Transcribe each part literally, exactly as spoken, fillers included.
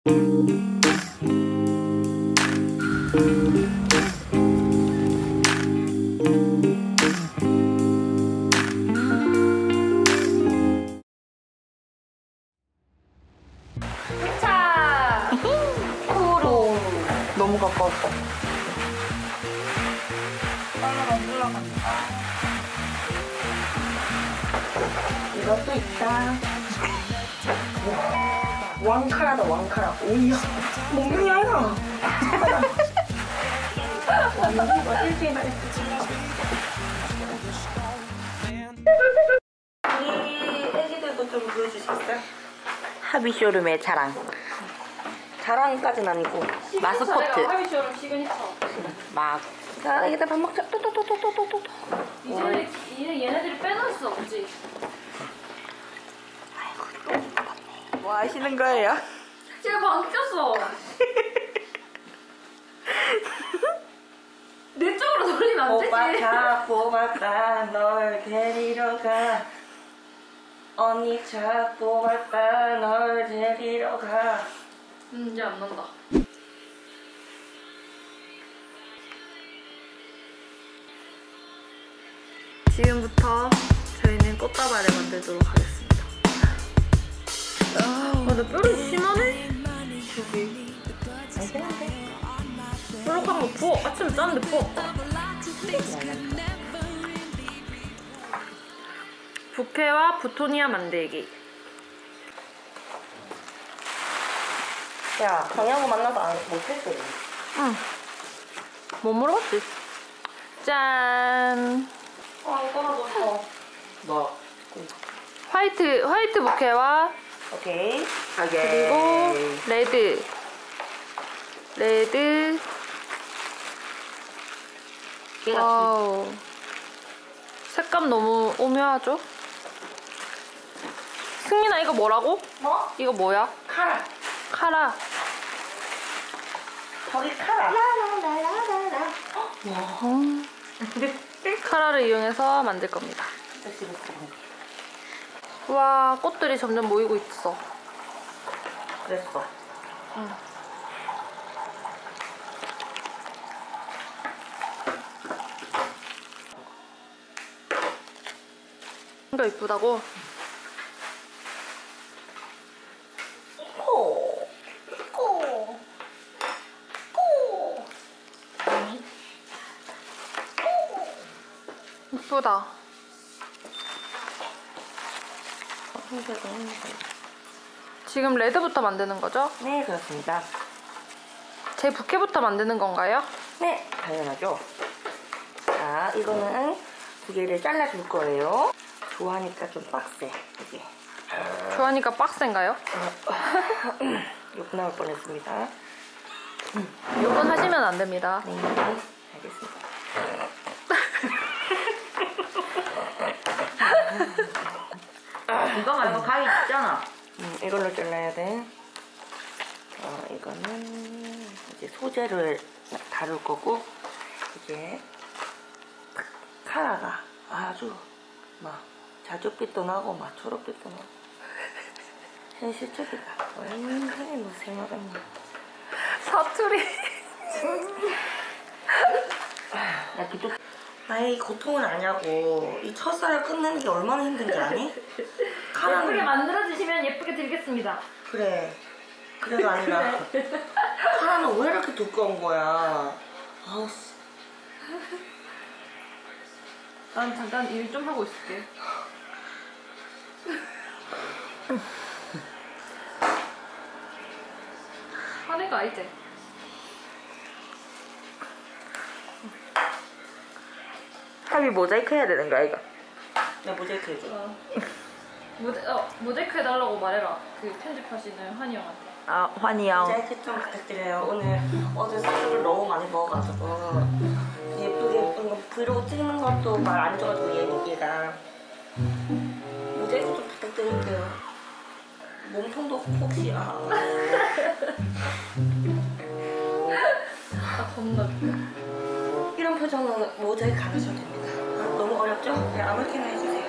도착! 코로 너무 가까웠어. 빨라가 올라간다. 이것도 있다. 왕카라다 왕카라. 오이야. 먹는 게 아니라. 이거 일주일 만에. 우리 애기들도 좀 보여주시겠어요? 하비쇼룸의 자랑. 자랑까지는 아니고 마스코트. 하비쇼룸 시그니처. 막. 자, 애기들 밥 먹자. 또또또또또또또. 이제 이제 얘네들이 빼놓을 수 없지. 뭐 하시는 거예요? 제가 방 꼈어. 내 쪽으로 돌리면 안 되지. 뽑았다 뽑았다 널 데리러 가. 언니 차 뽑았다 널 데리러 가. 음, 이제 안 난다. 지금부터 저희는 꽃다발을 만들도록 하겠습니다. 아, 나 뾰루 심하네? 저기 안되는데 뾰룩한 거 부어. 아침에 짰는데 부어. 부케와 부토니아 만들기. 야, 강양구 만나서 안 못했어. 응. 못 물어봤지. 짠. 아, 이거 하나 넣었어. 뭐? 화이트 화이트 부케와 오케이. 그리고 레드 레드. 와우. 색감 너무 오묘하죠? 승민아 이거 뭐라고? 뭐? 이거 뭐야? 카라. 카라. 저기 카라. 라라라라라라. 와. 음. 카라를 이용해서 만들 겁니다. 와, 꽃들이 점점 모이고 있어. 그랬어. 응. 이거 이쁘다고? 코. 코. 코. 이쁘다. 지금 레드부터 만드는 거죠? 네, 그렇습니다. 제 부케부터 만드는 건가요? 네, 당연하죠. 자, 이거는 두 개를 잘라줄 거예요. 좋아하니까 좀 빡세, 이게. 좋아하니까 빡센가요? 욕 나올 뻔했습니다. 욕은 하시면 안 됩니다. 네, 알겠습니다. 이거 말고 가위 있잖아. 음, 이걸로 잘라야 돼. 어, 이거는 이제 소재를 다룰 거고, 이게 카라가 아주 막 자줏빛도 나고 막 초록빛도 나고 현실적이다. 완전히 뭐 생각은 사투리. 야, 기도. 아이, 고통은 아냐고. 이 첫사랑 끝내는 게 얼마나 힘든지 아니? 카라는 예쁘게 만들어주시면 예쁘게 드리겠습니다. 그래. 그래가 아니라 카라는 왜 이렇게 두꺼운 거야? 아우 씨. 난 잠깐 일 좀 하고 있을게. 하는 거 알지? 합이 모자이크 해야 되는 거야, 이거? 나 모자이크 해줘. 어. 모자, 어, 모자이크 해달라고 말해라. 그 편집하시는 환희 형한테. 아, 환희 형. 모자이크 좀 부탁드려요. 오늘 어제 술을 너무 많이 먹어가지고 예쁘게 예쁜 거 브이로그 찍는 것도 말 안 줘가지고 얘 얘기가 모자이크 좀 부탁드릴게요. 몸통도 혹시 아. 아, 겁나 웃겨. 이런 표정은 모자이크 안 하셔도 됩니다. 아, 너무 어렵죠? 그냥 아무렇게나 해주세요.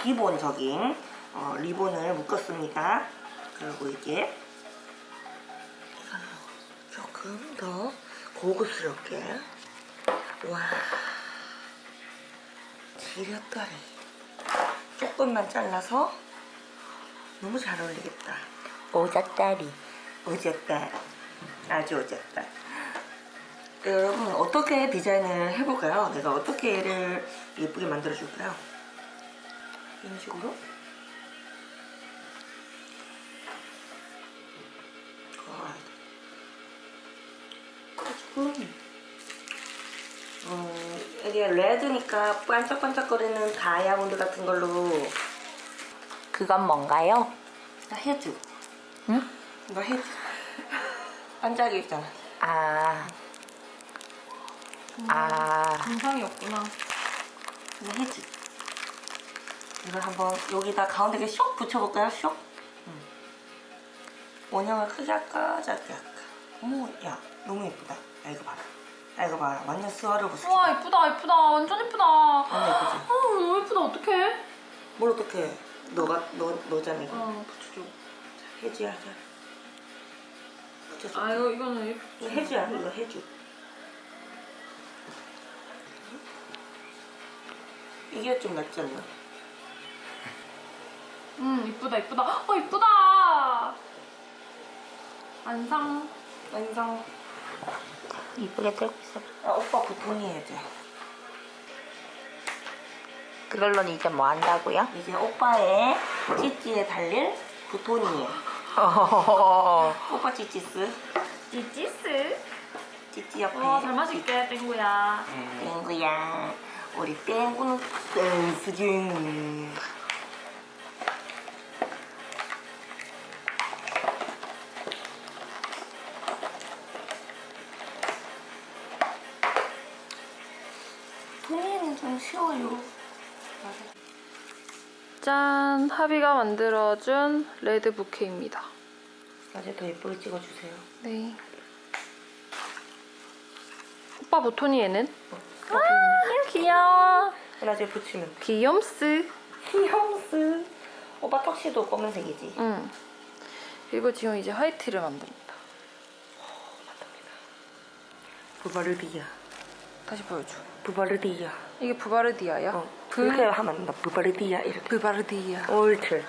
기본적인 어, 리본을 묶었습니다. 그리고 이게 조금 더 고급스럽게 와 지렸다리 조금만 잘라서 너무 잘 어울리겠다. 오졌다리 오졌다 아주 오졌다. 여러분 어떻게 디자인을 해볼까요? 내가 어떻게 얘를 예쁘게 만들어 줄까요? 이런 식으로 조금 어, 이게 레드니까 반짝반짝거리는 다이아몬드 같은 걸로. 그건 뭔가요? 나 해주. 응? 이거 해주. 반짝이 있잖아. 아, 아, 정상이 없구나. 이거 해주. 이걸 한번 여기다 가운데에 쇽 붙여볼까요? 쇽. 응. 원형을 크게 할까 작게 할까. 어머 야 너무 예쁘다. 야 이거 봐라. 야 이거 봐라. 완전 스와르보스. 와 이쁘다 이쁘다 완전 이쁘다. 완전 예쁘지? 어 너무 이쁘다 어떡해? 뭘 어떡해. 너가 너 너잖아 이거. 어 붙여줘. 해주야 하자. 붙여줘. 아 이거 이거는 이거 해주야. 이거 해주. 이게 좀 낫지 않나? 음 이쁘다 이쁘다. 어 이쁘다. 완성. 완성. 이쁘게 들고 있어. 아 오빠 부톤이 해야 돼. 그걸로는 이제 뭐 한다고요? 이제 오빠의 찌찌에 달릴 부톤이에요. 오빠 찌찌스. 찌찌스. 찌찌 옆에. 와잘 마실게 땡구야. 땡구야. 우리 땡구는 댄스지. 토니는 좀 쉬워요. 짠! 하비가 만들어준 레드 부케입니다. 낮에 더 예쁘게 찍어주세요. 네. 오빠 보토니 얘는? 아, 귀여워. 낮에 붙이면 돼. 귀염스. 귀여웠어. 오빠 턱시도 검은색이지? 응. 그리고 지금 이제 화이트를 만듭니다. 부바르디아. 다시 보여줘. 부바르디아. 이게 부바르디아야? 어. 부... 이렇게 하면 안 된다. 부바르디아 이렇게. 부바르디아. 옳지. 옳지.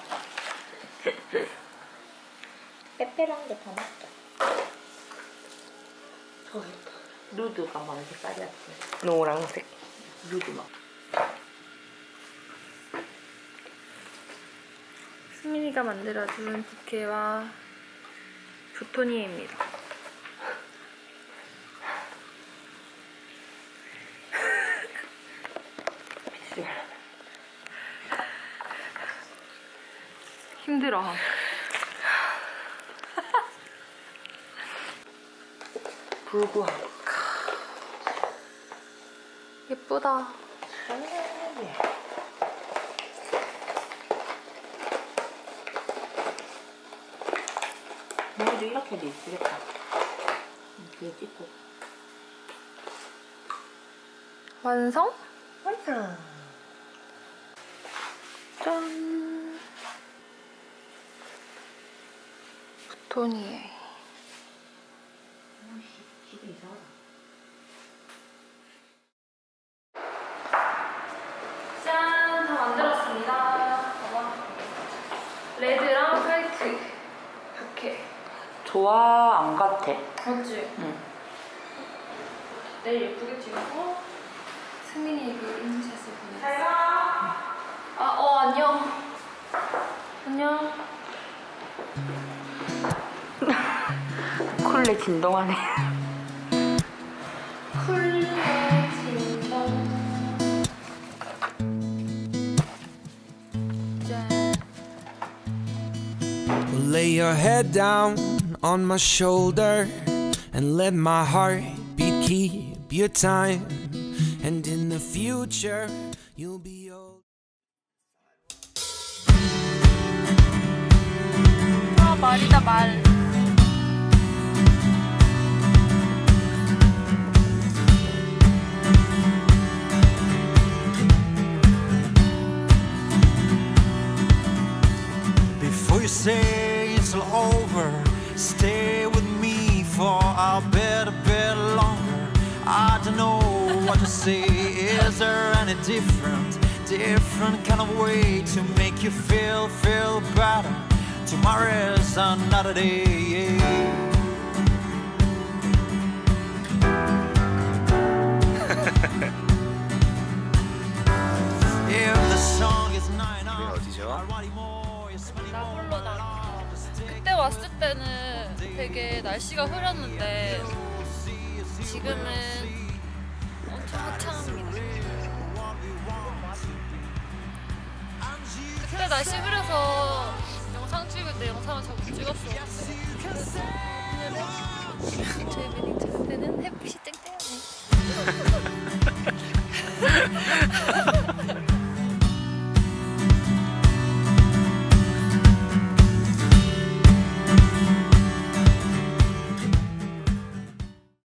빼빼란 게 더 낫다. 저기 있다. 누드가 뭔 색깔이었지? 노란색. 누드 뭐? 수민이가 만들어준 부케와 부토니입니다. 힘들어. 불구하고. 예쁘다. 머리도 이렇게 해도 예쁘겠다. 뒤에 찍고. 완성? 완성. 짠. 부토니에. 집이 이상하다. 짠! 다 만들었습니다. 봐봐. 레드랑 화이트 부케. 좋아, 안 같아. 맞지? 응. 내일 예쁘게 찍고 승민이 그 인쇄해서 보내. 잘 가. 아, 어 안녕. 안녕. 쿨레 진동하네. 쿨레 진동. 짠. Well, lay your head down on my shoulder and let my heart beat keep your time. And in the future, you'll be old. 아 말이다 말. what you say. Is there any different, different kind of way to make you feel, feel better? Tomorrow is another day. If the song is nine 어디죠? 나홀로다. 그때 왔을 때는 되게 날씨가 흐렸는데 지금은 엄청 화창합니다. 그때 날씨 흐려서 영상 찍을 때 영상을 잘 못 찍었었는데 오늘은 제 웨딩 찍을 때는 햇빛이 쨍쨍하네.